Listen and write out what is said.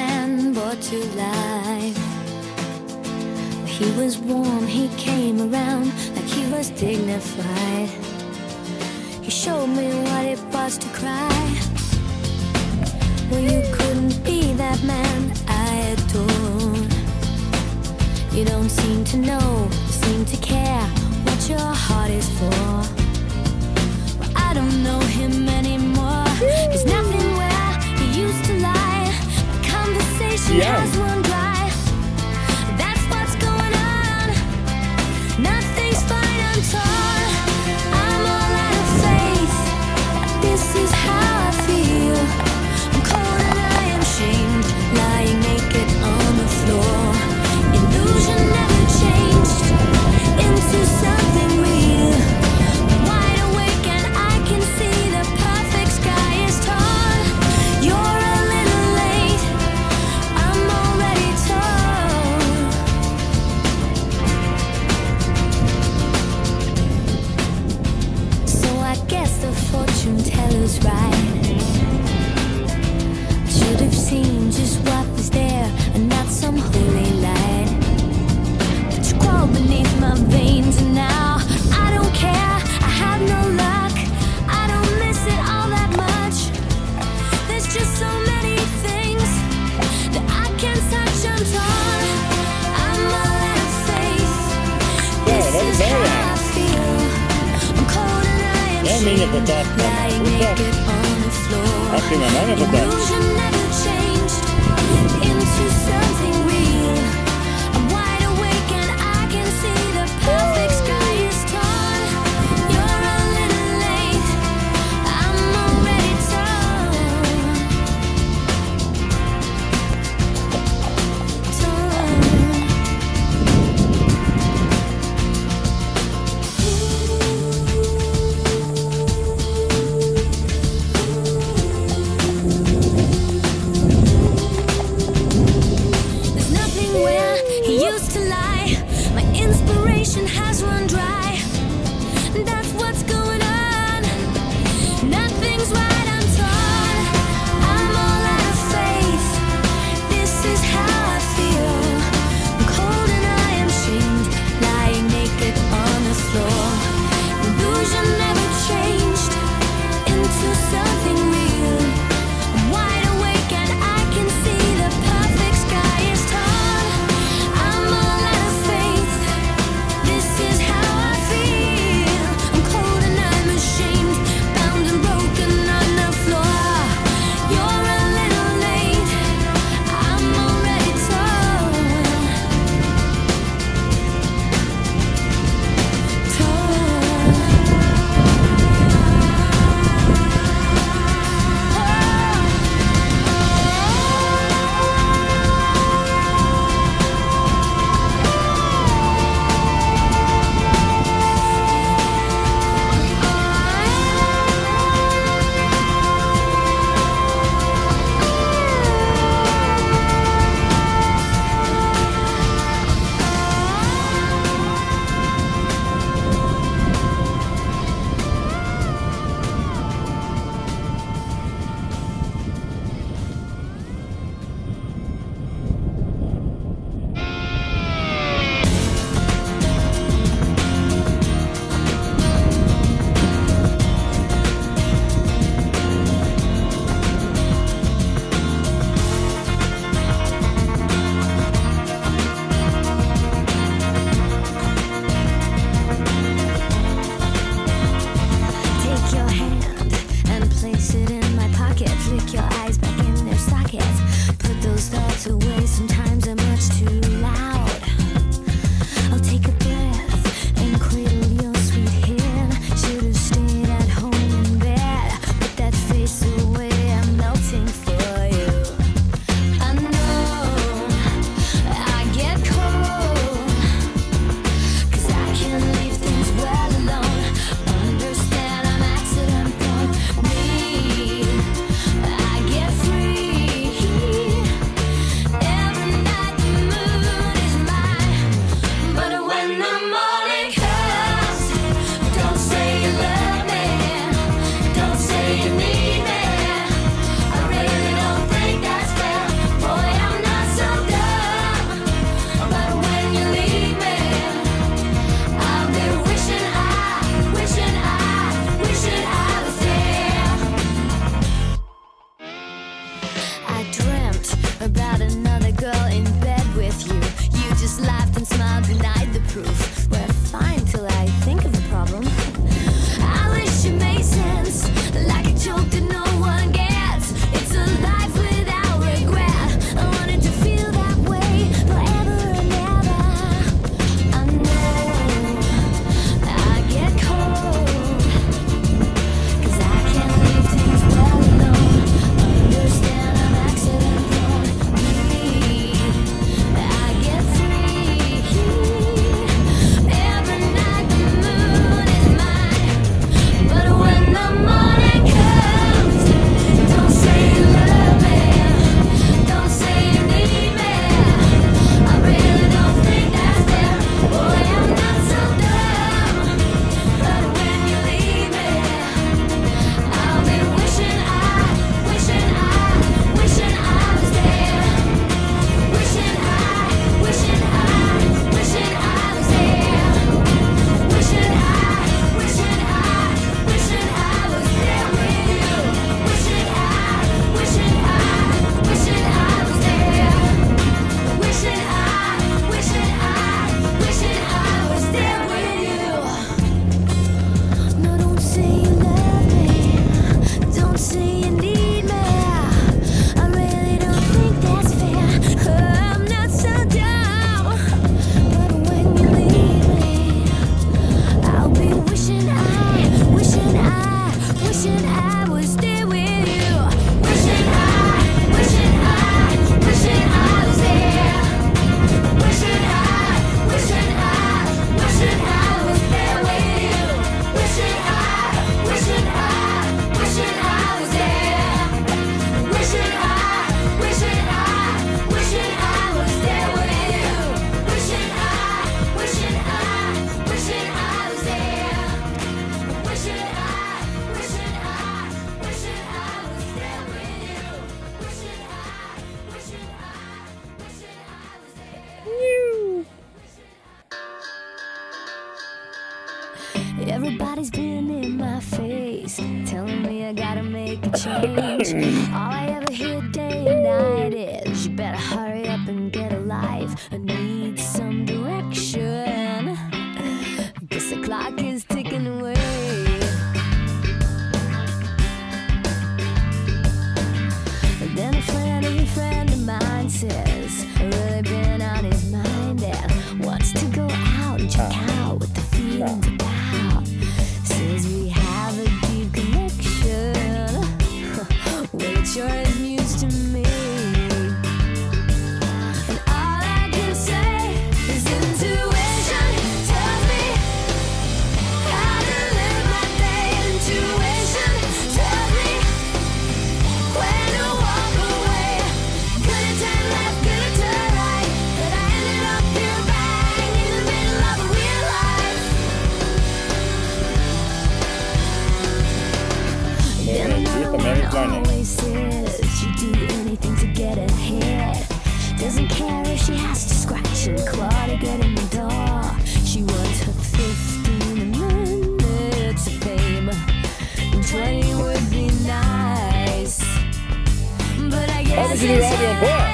man brought to life. He was warm, he came around like he was dignified. He showed me what it was to cry. Well, you couldn't be that man I adored. You don't seem to know, seem to care what your heart is for. Well, I don't know him anymore. There's nothing where he used to lie. The conversation has run dry. That's what's going on. Nothing's fine, I'm torn. I'm all out of faith. This is how I feel. I'm cold and I am shamed, lying naked on the floor. Illusion never changed into something real. I'm wide awake and I can see the perfect sky is torn. You're a little late, I'm already torn. So I guess the fortune teller's right. I should have seen just what was there and not some holy light. But you crawl beneath my veins and now I don't care, I have no luck. I don't miss it all that much. There's just so many things that I can't touch, I'm torn. I'm all out of faith. This is how I feel. I'm cold and I am shamed, lying naked on the floor. Illusion never changed into something real. I'm wide awake and I can see the perfect sky is torn. You're a little late, I'm already torn. There's nothing where he used to lie. My inspiration has run dry. That's what's going on. Nothing's right, I'm torn. I'm all out of faith. This is how I feel. I'm cold and I am shamed, lying naked on the floor. Illusion never changed into something real. I'm wide awake and I can see the perfect sky is torn. I'm all out of faith. This is how I feel. I'm cold and I'm ashamed, bound and broken on the floor. You're a little late, I'm already torn. Take your hand and place it in my pocket. Flick your eyes back in their sockets. Put those thoughts away, sometimes they're much too loud. I'll take a breath and cradle your sweet hand. Should have stayed at home in bed. Put that face away, I'm melting for you. I know I get cold, 'cause I can't leave things well alone. Understand I'm accident prone. Me, I get free. Every night the moon a change. All I ever hear day and night is, you better hurry up and get a life. I need some direction, guess the clock is ticking away. And then a friend of mine says, really been on his mind and wants to go out and check out what the feeling's about. Says we have a deep connection. Well, it sure is news to me. And all I can say is intuition tells me how to live my day. Intuition tells me when to walk away. Could have turned left, could have turned right, but I ended up here bang in the middle of a real life. Then another one always says she'd do anything to get ahead. Doesn't care if she has to scratch and claw to get in the door. She wants her 15 minutes of fame, and 20 would be nice. But I guess Vamos de Audio Boa.